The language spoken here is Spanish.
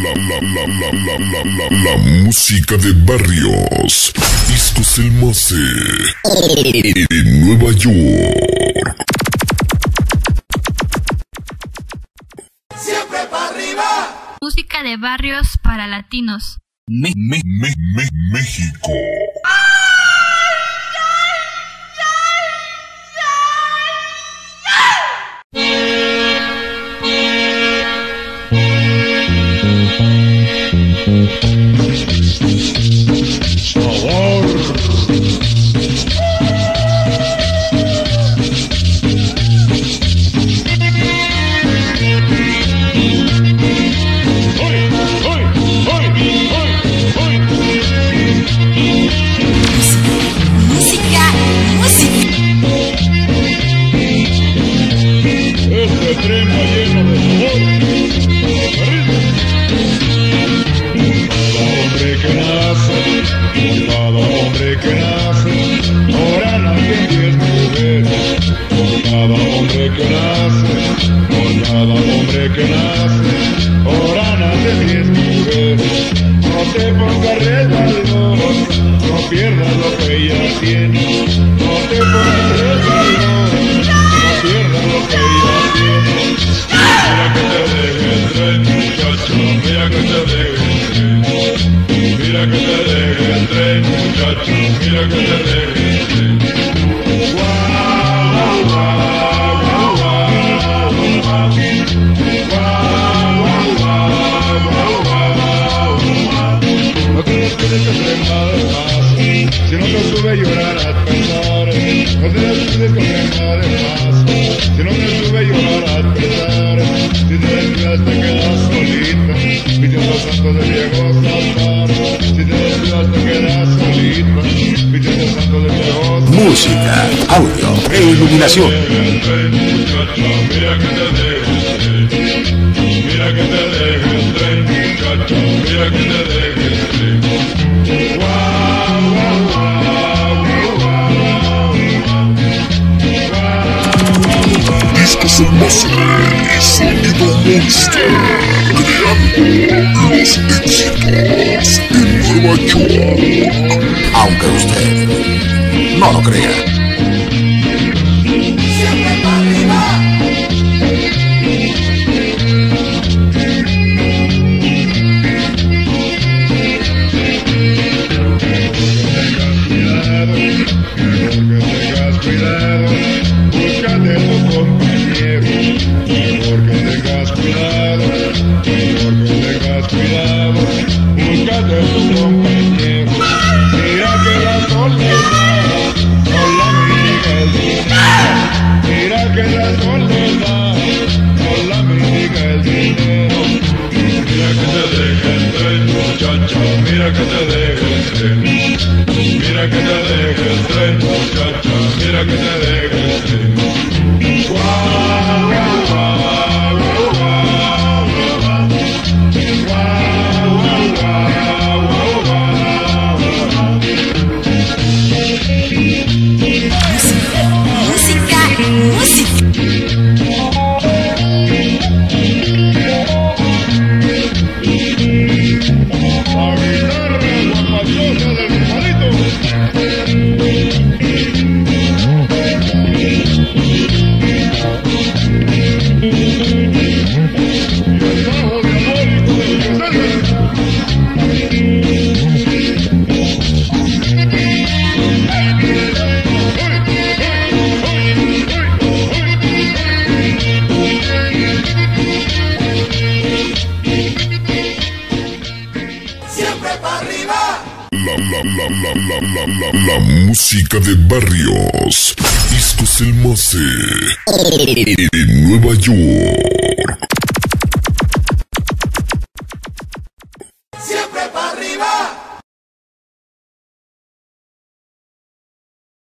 La música de barrios. Discos El Mase en Nueva York. Siempre para arriba. Música de barrios para latinos. México. Música, audio e iluminación. Discos El Mase y Sonido Monster, creando los éxitos en Nueva York. Aunque usted no lo crea. Siempre para arriba. La música de barrios. Discos El Mase en Nueva York.